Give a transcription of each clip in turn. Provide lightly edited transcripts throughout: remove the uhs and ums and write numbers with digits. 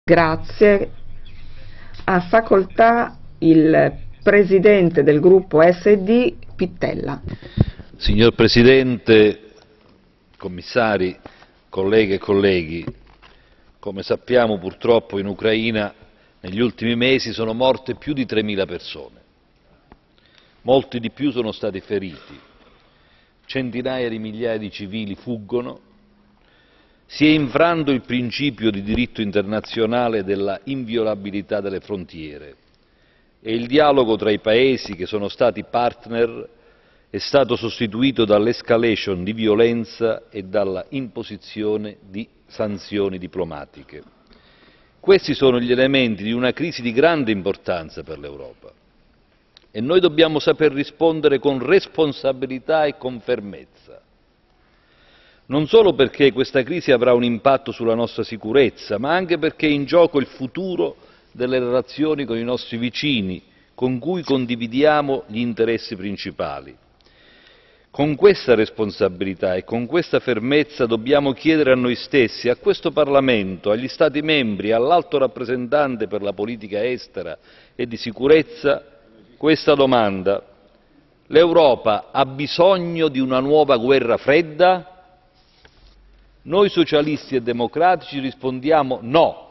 Grazie. Ha facoltà il Presidente del gruppo SD, Pittella. Signor Presidente, commissari, colleghe e colleghi, come sappiamo purtroppo in Ucraina negli ultimi mesi sono morte più di 3.000 persone. Molti di più sono stati feriti, centinaia di migliaia di civili fuggono, si è infranto il principio di diritto internazionale della inviolabilità delle frontiere e il dialogo tra i paesi che sono stati partner è stato sostituito dall'escalation di violenza e dalla imposizione di sanzioni diplomatiche. Questi sono gli elementi di una crisi di grande importanza per l'Europa e noi dobbiamo saper rispondere con responsabilità e con fermezza. Non solo perché questa crisi avrà un impatto sulla nostra sicurezza, ma anche perché è in gioco il futuro delle relazioni con i nostri vicini, con cui condividiamo gli interessi principali. Con questa responsabilità e con questa fermezza dobbiamo chiedere a noi stessi, a questo Parlamento, agli Stati membri, all'Alto rappresentante per la politica estera e di sicurezza questa domanda: l'Europa ha bisogno di una nuova guerra fredda? Noi socialisti e democratici rispondiamo no,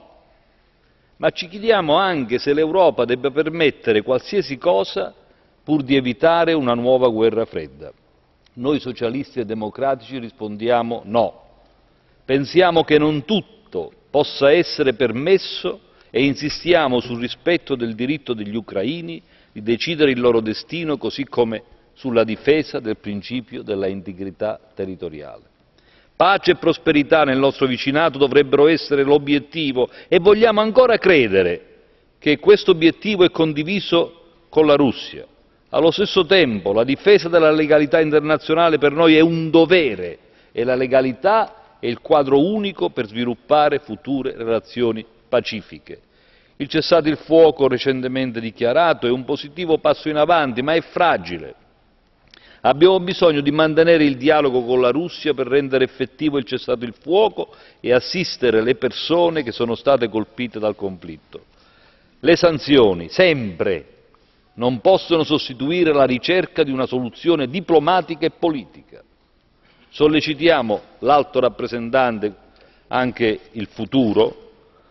ma ci chiediamo anche se l'Europa debba permettere qualsiasi cosa pur di evitare una nuova guerra fredda. Noi socialisti e democratici rispondiamo no. Pensiamo che non tutto possa essere permesso e insistiamo sul rispetto del diritto degli ucraini di decidere il loro destino, così come sulla difesa del principio della integrità territoriale. Pace e prosperità nel nostro vicinato dovrebbero essere l'obiettivo e vogliamo ancora credere che questo obiettivo è condiviso con la Russia. Allo stesso tempo la difesa della legalità internazionale per noi è un dovere e la legalità è il quadro unico per sviluppare future relazioni pacifiche. Il cessate il fuoco recentemente dichiarato è un positivo passo in avanti, ma è fragile. Abbiamo bisogno di mantenere il dialogo con la Russia per rendere effettivo il cessate il fuoco e assistere le persone che sono state colpite dal conflitto. Le sanzioni, sempre, non possono sostituire la ricerca di una soluzione diplomatica e politica. Sollecitiamo l'Alto rappresentante, anche il futuro,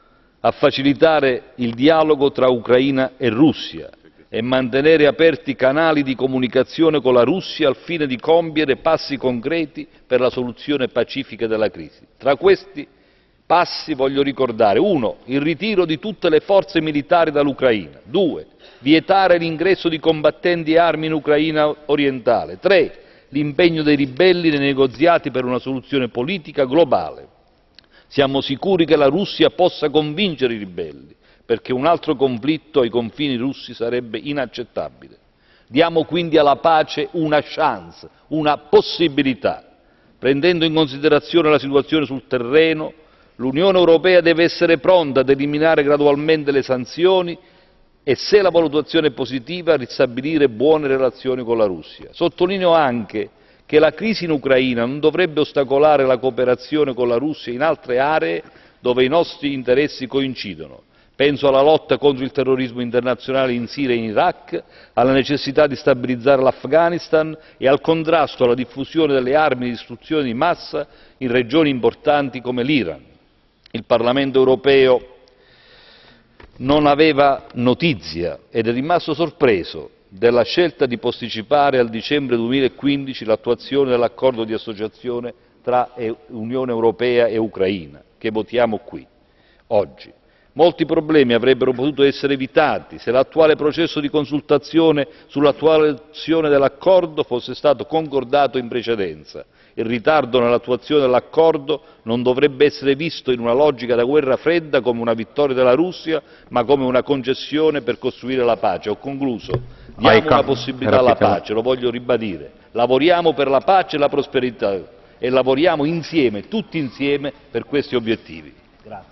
a facilitare il dialogo tra Ucraina e Russia e mantenere aperti canali di comunicazione con la Russia al fine di compiere passi concreti per la soluzione pacifica della crisi. Tra questi passi voglio ricordare: 1. Il ritiro di tutte le forze militari dall'Ucraina. 2. Vietare l'ingresso di combattenti e armi in Ucraina orientale. 3. L'impegno dei ribelli nei negoziati per una soluzione politica globale. Siamo sicuri che la Russia possa convincere i ribelli, perché un altro conflitto ai confini russi sarebbe inaccettabile. Diamo quindi alla pace una chance, una possibilità. Prendendo in considerazione la situazione sul terreno, l'Unione Europea deve essere pronta ad eliminare gradualmente le sanzioni e, se la valutazione è positiva, ristabilire buone relazioni con la Russia. Sottolineo anche che la crisi in Ucraina non dovrebbe ostacolare la cooperazione con la Russia in altre aree dove i nostri interessi coincidono. Penso alla lotta contro il terrorismo internazionale in Siria e in Iraq, alla necessità di stabilizzare l'Afghanistan e al contrasto alla diffusione delle armi di distruzione di massa in regioni importanti come l'Iran. Il Parlamento europeo non aveva notizia ed è rimasto sorpreso della scelta di posticipare al dicembre 2015 l'attuazione dell'accordo di associazione tra Unione Europea e Ucraina, che votiamo qui oggi. Molti problemi avrebbero potuto essere evitati se l'attuale processo di consultazione sull'attuazione dell'accordo fosse stato concordato in precedenza. Il ritardo nell'attuazione dell'accordo non dovrebbe essere visto in una logica da guerra fredda come una vittoria della Russia, ma come una concessione per costruire la pace. Ho concluso. Diamo una possibilità alla pace, lo voglio ribadire. Lavoriamo per la pace e la prosperità e lavoriamo insieme, tutti insieme, per questi obiettivi. Grazie.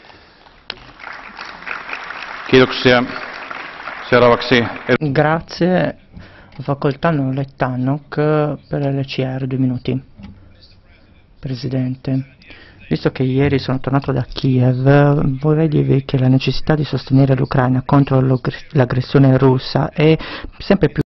Grazie. Facoltà onorevole Tannock per l'ECR, 2 minuti. Presidente, Visto che ieri sono tornato da Kiev, vorrei dirvi che la necessità di sostenere l'Ucraina contro l'aggressione russa è sempre più